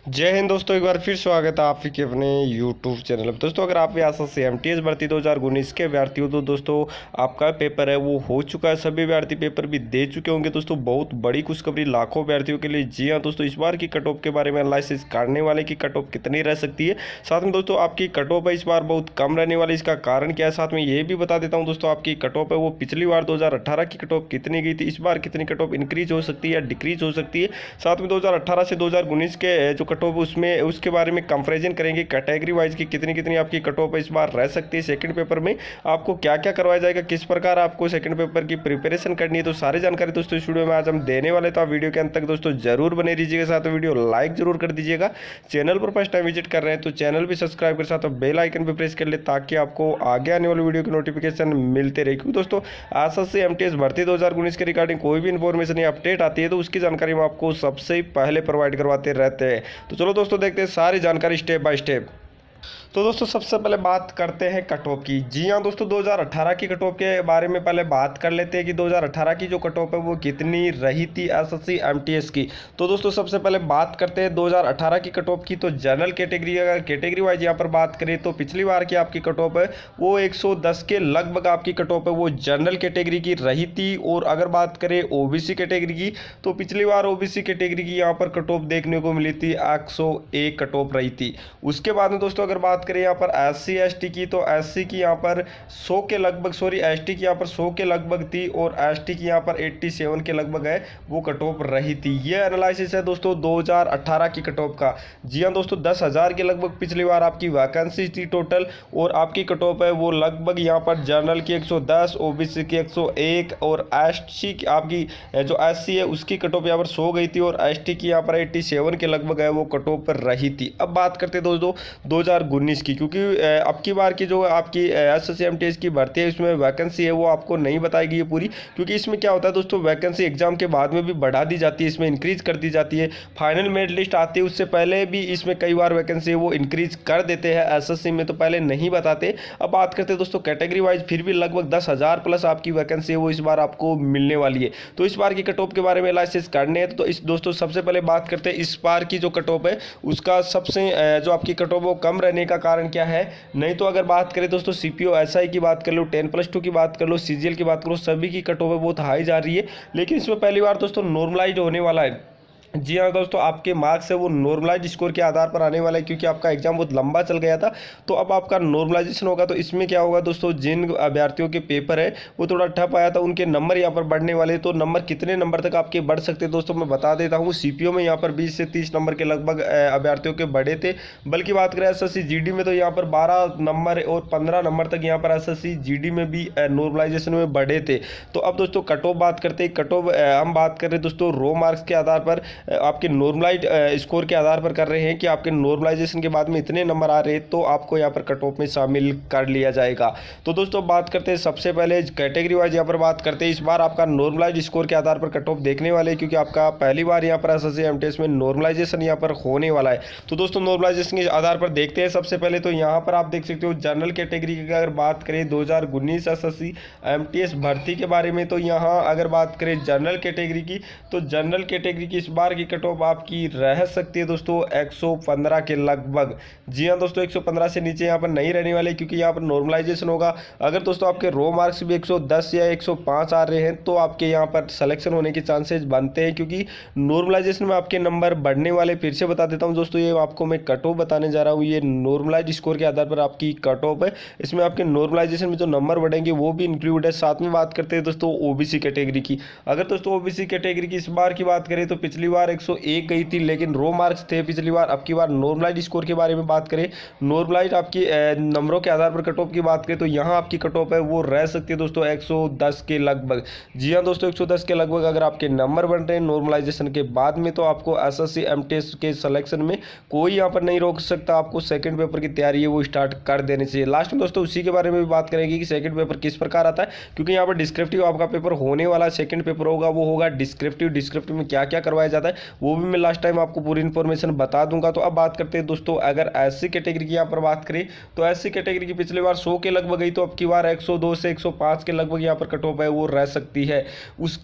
जय हिंद दोस्तों, एक बार फिर स्वागत है आपके अपने यूट्यूब चैनल पर। दोस्तों अगर आप भी एसएससी एमटीएस भर्ती 2019 के अभ्यर्थी हो तो दोस्तों आपका पेपर है वो हो चुका है। सभी अभ्यर्थी पेपर भी दे चुके होंगे। दोस्तों बहुत बड़ी खुशखबरी लाखों अभ्यर्थियों के लिए। जी हाँ दोस्तों, इस बार की कट ऑफ के बारे में एनालिसिस करने वाले की कट ऑफ कितनी रह सकती है। साथ में दोस्तों आपकी कट ऑफ है इस बार बहुत कम रहने वाली, इसका कारण क्या है साथ में ये भी बता देता हूँ। दोस्तों आपकी कट ऑफ है वो पिछली बार 2018 की कट ऑफ कितनी गई थी, इस बार कितनी कट ऑफ इंक्रीज हो सकती है या डिक्रीज हो सकती है। साथ में 2018 से 2019 के जो कट ऑफ उसमें उसके बारे में कंपैरिजन करेंगे कैटेगरी वाइज की कितनी कितनी आपकी कट ऑफ इस बार रह सकती है। सेकंड पेपर में आपको क्या क्या करवाया जाएगा, किस प्रकार आपको सेकंड पेपर की प्रिपरेशन करनी है, तो सारी जानकारी दोस्तों इस वीडियो में आज हम देने वाले। तो आप वीडियो के अंत तक दोस्तों जरूर बने रहिएगा, साथ वीडियो लाइक जरूर कर दीजिएगा। चैनल पर फर्स्ट टाइम विजिट कर रहे हैं तो चैनल भी सब्सक्राइब कर साथ बेल आइकन भी प्रेस कर ले ताकि आपको आगे आने वाली वीडियो की नोटिफिकेशन मिलते रहे। क्योंकि दोस्तों एसएससी एमटीएस भर्ती 2019 के रिगार्डिंग कोई भी इन्फॉर्मेशन या अपडेट आती है तो उसकी जानकारी हम आपको सबसे पहले प्रोवाइड करवाते रहते हैं। तो चलो दोस्तों देखते हैं सारी जानकारी स्टेप बाय स्टेप। तो दोस्तों सबसे पहले बात करते हैं कट ऑफ की। जी हाँ दोस्तों, 2018 की कट ऑफ के बारे में पहले बात कर लेते हैं कि 2018 की जो कट ऑफ है वो कितनी रही थी एसएससी एमटीएस की। तो दोस्तों सबसे पहले बात करते हैं 2018 की कट ऑफ की। तो जनरल कैटेगरी, अगर कैटेगरी वाइज यहाँ पर बात करें तो पिछली बार की आपकी कट ऑफ है वो 110 के लगभग आपकी कट ऑफ है वो जनरल कैटेगरी की रही थी। और अगर बात करें ओबीसी कैटेगरी की तो पिछली बार ओबीसी कैटेगरी की यहाँ पर कट ऑफ देखने को मिली थी 101 कट ऑफ रही थी। उसके बाद में दोस्तों अगर बात करें यहाँ पर एससी एसटी की तो एससी की यहाँ पर 100 के लगभग, एसटी की यहाँ पर 100 के लगभग थी और एसटी की यहाँ पर 87 के लगभग है वो कट ऑफ रही थी। ये एनालिसिस है दोस्तों 2018 की कट ऑफ का। जी हाँ दोस्तों, 10,000 के लगभग पिछली बार आपकी वैकेंसी थी टोटल और आपकी कट ऑफ है वो लगभग यहाँ पर जनरल की 110, ओबीसी की 101 और एससी की आपकी जो एससी है उसकी कट ऑफ यहाँ पर 100 गई थी और एसटी की यहाँ पर 87 के लगभग है वो कट ऑफ पर रही थी। अब बात करते हैं दोस्तों 2019 की, क्योंकि अब की बार की जो आपकी एसएससी एमटीएस की भर्ती है इसमें वैकेंसी है वो आपको नहीं बताई गई है पूरी। क्योंकि इसमें क्या होता है दोस्तों, वैकेंसी एग्जाम के बाद में भी बढ़ा दी जाती है, इसमें इंक्रीज कर दी जाती है। फाइनल मेरिट लिस्ट आती है उससे पहले भी इसमें कई बार वैकेंसी है वो इंक्रीज कर देते हैं, एसएससी में तो पहले नहीं बताते। अब बात करते हैं दोस्तों कैटेगरी वाइज, फिर भी लगभग 10,000 प्लस आपकी वैकेंसी है वो इस बार आपको मिलने वाली है। तो इस बार की कट ऑफ के बारे में एनालिसिस करने हैं तो इस दोस्तों सबसे पहले बात करते हैं इस बार की जो कट ऑफ है उसका सबसे जो आपकी कट ऑफ वो कम रहने का कारण क्या है। नहीं तो अगर बात करें दोस्तों सीपीओ एसआई की बात कर लो, 10+2 की बात कर लो, सीजीएल की बात करो, सभी की कट ऑफ है बहुत हाई जा रही है। लेकिन इसमें पहली बार दोस्तों नॉर्मलाइज होने वाला है। जी हाँ दोस्तों, आपके मार्क्स है वो नॉर्मलाइज स्कोर के आधार पर आने वाला है। क्योंकि आपका एग्जाम बहुत लंबा चल गया था तो अब आपका नॉर्मलाइजेशन होगा। तो इसमें क्या होगा दोस्तों, जिन अभ्यर्थियों के पेपर है वो थोड़ा ठप आया था उनके नंबर यहाँ पर बढ़ने वाले। तो नंबर कितने नंबर तक आपके बढ़ सकते हैं दोस्तों मैं बता देता हूँ। सीपीओ में यहाँ पर 20 से 30 नंबर के लगभग अभ्यर्थियों के बढ़े थे। बल्कि बात करें एसएससी जीडी में तो यहाँ पर 12 नंबर और 15 नंबर तक यहाँ पर एसएससी जीडी में भी नॉर्मलाइजेशन में बढ़े थे। तो अब दोस्तों कट ऑफ बात करते हैं। कट ऑफ हम बात कर रहे हैं दोस्तों रो मार्क्स के आधार पर, आपके नॉर्मलाइज स्कोर के आधार पर कर रहे हैं कि आपके नॉर्मलाइजेशन के बाद में इतने नंबर आ रहे हैं तो आपको यहाँ पर कट ऑफ में शामिल कर लिया जाएगा। तो दोस्तों बात करते हैं सबसे पहले कैटेगरी वाइज यहाँ पर बात करते हैं। इस बार आपका नॉर्मलाइज स्कोर के आधार पर कट ऑफ देखने वाले हैं क्योंकि आपका पहली बार यहाँ पर एसएससी एमटीएस में नॉर्मलाइजेशन यहाँ पर होने वाला है। तो दोस्तों नॉर्मलाइजेशन के आधार पर देखते हैं। सबसे पहले तो यहाँ पर आप देख सकते हो जनरल कैटेगरी की अगर बात करें 2019 एसएससी एमटीएस भर्ती के बारे में, तो यहाँ अगर बात करें जनरल कैटेगरी की तो जनरल कैटेगरी की इस बार की कट ऑफ आपकी रह सकती है दोस्तों 115 के लगभग। जी हाँ दोस्तों, 115 से नीचे यहाँ पर नहीं रहने वाले क्योंकि यहाँ पर नॉर्मलाइजेशन होगा। अगर दोस्तों आपके रो मार्क्स भी 110 या 105 आ रहे हैं तो आपके यहाँ पर सिलेक्शन होने के चांसेस बनते हैं क्योंकि नॉर्मलाइजेशन में आपके नंबर बढ़ने वाले। फिर से बता देता हूँ दोस्तों, ये आपको मैं कट ऑफ बताने जा रहा हूँ। ये नॉर्मलाइज स्कोर के आधार पर आपकी कट ऑफ है, इसमें आपके नॉर्मलाइजेशन में जो नंबर बढ़ेंगे वो भी इंक्लूड है। साथ में बात करते हैं दोस्तों ओबीसी कैटेगरी की। अगर दोस्तों ओबीसी कैटेगरी की इस बार की बात करें तो पिछली बार 101 गई थी लेकिन रो मार्क्स थे पिछली बार। अब की बार नॉर्मलाइज स्कोर के बारे में बात करें, नॉर्मलाइज आपकी नंबरों के आधार पर कट ऑफ की बात करें तो यहाँ आपकी कट ऑफ है वो रह सकती है दोस्तों 110 के लगभग। जी हाँ दोस्तों, 110 के लगभग अगर आपके नंबर बन रहे हैं नॉर्मलाइजेशन के बाद में तो आपको एसएससी एमटीएस के सिलेक्शन में कोई यहाँ पर नहीं रोक सकता। आपको सेकंड पेपर की तैयारी है वो स्टार्ट कर देनी चाहिए। लास्ट में दोस्तों उसी के बारे में भी बात करेंगे कि सेकंड पेपर किस प्रकार आता है, क्योंकि यहाँ पर डिस्क्रिप्टिव आपका पेपर होने वाला सेकंड पेपर होगा वो होगा डिस्क्रिप्टिव। डिस्क्रिप्टिव में क्या क्या करवाया जाता है वो भी मैं लास्ट टाइम आपको पूरी इन्फॉर्मेशन बता दूंगा। तो अब बात करते हैं दोस्तों, अगर एससी कैटेगरी की यहाँ पर बात करें तो एससी कैटेगरी की पिछली बार 100 के लगभग गई तो अब की बार 102 से 105 के लगभग यहाँ पर कट ऑफ है वो रह सकती है।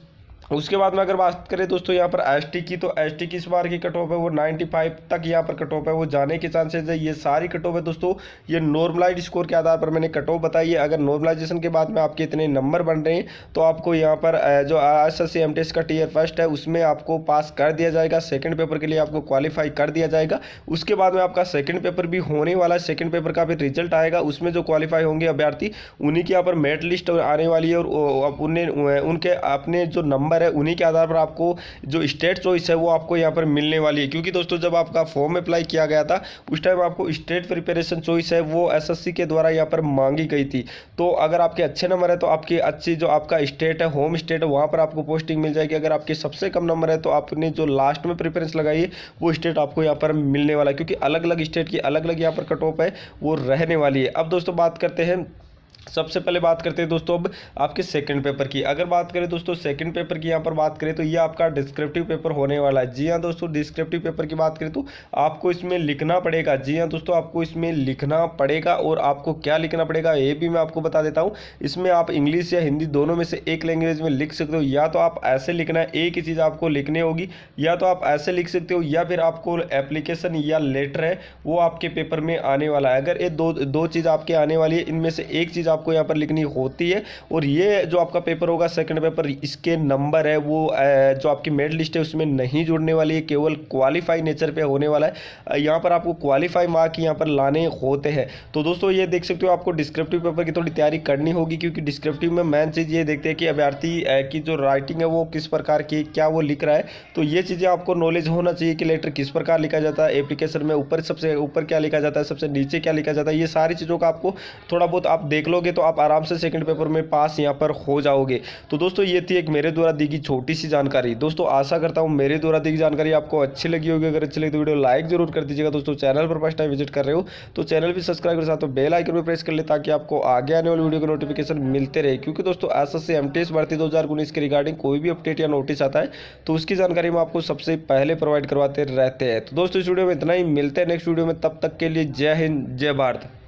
उसके बाद में अगर बात करें दोस्तों यहाँ पर एसटी की, तो एसटी की इस बार की कट ऑफ है वो 95 तक यहाँ पर कट ऑफ है वो जाने के चांसेस है। ये सारी कट ऑफ है दोस्तों, ये नॉर्मलाइज स्कोर के आधार पर मैंने कट ऑफ बताई है। अगर नॉर्मलाइजेशन के बाद में आपके इतने नंबर बन रहे हैं तो आपको यहाँ पर जो एसएससी एमटीएस का टीयर फर्स्ट है उसमें आपको पास कर दिया जाएगा, सेकेंड पेपर के लिए आपको क्वालिफाई कर दिया जाएगा। उसके बाद में आपका सेकेंड पेपर भी होने वाला है, सेकेंड पेपर का भी रिजल्ट आएगा, उसमें जो क्वालिफाई होंगे अभ्यर्थी उन्हीं की यहाँ पर मेरिट लिस्ट आने वाली है और उनके अपने जो नंबर है उन्हीं के आधार पर आपको जो स्टेट चॉइस है वो आपको यहाँ पर मिलने वाली है। क्योंकि दोस्तों जब आपका फॉर्म अप्लाई किया गया था उस टाइम आपको स्टेट प्रिपरेशन चॉइस है वो एसएससी के द्वारा यहाँ पर मांगी गई थी। तो अगर आपके अच्छे नंबर है तो आपकी अच्छी जो आपका स्टेट है, होम स्टेट है, वहाँ पर आपको पोस्टिंग मिल जाएगी। अगर आपके सबसे कम नंबर है तो आपने जो लास्ट में प्रेफरेंस लगाई है वो स्टेट आपको यहाँ पर मिलने वाला है, क्योंकि अलग अलग स्टेट की अलग अलग यहाँ पर कट ऑफ है वो रहने वाली है। अब दोस्तों बात करते हैं, सबसे पहले बात करते हैं दोस्तों अब आपके सेकंड पेपर की। अगर बात करें दोस्तों सेकंड पेपर की यहाँ पर बात करें तो ये आपका डिस्क्रिप्टिव पेपर होने वाला है। जी हाँ दोस्तों, डिस्क्रिप्टिव पेपर की बात करें तो आपको इसमें लिखना पड़ेगा। जी हाँ दोस्तों, आपको इसमें लिखना पड़ेगा और आपको क्या लिखना पड़ेगा ये भी मैं आपको बता देता हूँ। इसमें आप इंग्लिश या हिंदी दोनों में से एक लैंग्वेज में लिख सकते हो। या तो आप ऐसे लिखना है, एक ही चीज़ आपको लिखनी होगी, या तो आप ऐसे लिख सकते हो, या फिर आपको एप्लीकेशन या लेटर है वो आपके पेपर में आने वाला है। अगर ये दो चीज़ आपके आने वाली है, इनमें से एक चीज़ आपको यहाँ पर लिखनी होती है। और ये जो आपका पेपर होगा सेकंड पेपर, इसके नंबर है वो जो आपकी मेरिट लिस्ट है उसमें नहीं जुड़ने वाली है, केवल क्वालिफाई नेचर पे होने वाला है। यहाँ पर आपको क्वालिफाई मार्क यहाँ पर लाने होते हैं। तो दोस्तों ये देख सकते हो आपको डिस्क्रिप्टिव पेपर की थोड़ी तैयारी करनी होगी, क्योंकि डिस्क्रिप्टिव में मेन चीज़ ये देखते हैं कि अभ्यर्थी की जो राइटिंग है वो किस प्रकार की, क्या वो लिख रहा है। तो ये चीज़ें आपको नॉलेज होना चाहिए कि लेटर किस प्रकार लिखा जाता है, एप्लीकेशन में ऊपर सबसे ऊपर क्या लिखा जाता है, सबसे नीचे क्या लिखा जाता है। ये सारी चीज़ों का आपको थोड़ा बहुत आप देख लोगे तो आप आराम से सेकंड पेपर में पास यहाँ पर हो जाओगे। तो दोस्तों ये थी एक मेरे द्वारा दी गई छोटी सी जानकारी। दोस्तों आशा करता हूँ मेरे द्वारा दी गई जानकारी आपको अच्छी लगी होगी। अगर अच्छी लगी तो वीडियो लाइक जरूर कर दीजिएगा। दोस्तों चैनल पर फर्स्ट टाइम विजिट कर रहे हो तो चैनल भी सब्सक्राइब कर, साथ में बेल आइकन भी प्रेस कर ले ताकि आपको आगे आने वाली वीडियो के नोटिफिकेशन मिलते रहे। क्योंकि दोस्तों एसएससी एमटीएस भर्ती 2019 के रिगार्डिंग कोई भी अपडेट या नोटिस आता है तो उसकी जानकारी हम आपको सबसे पहले प्रोवाइड करवाते रहते हैं। तो दोस्तों इस वीडियो में इतना ही, मिलते हैं नेक्स्ट वीडियो में, तब तक के लिए जय हिंद जय भारत।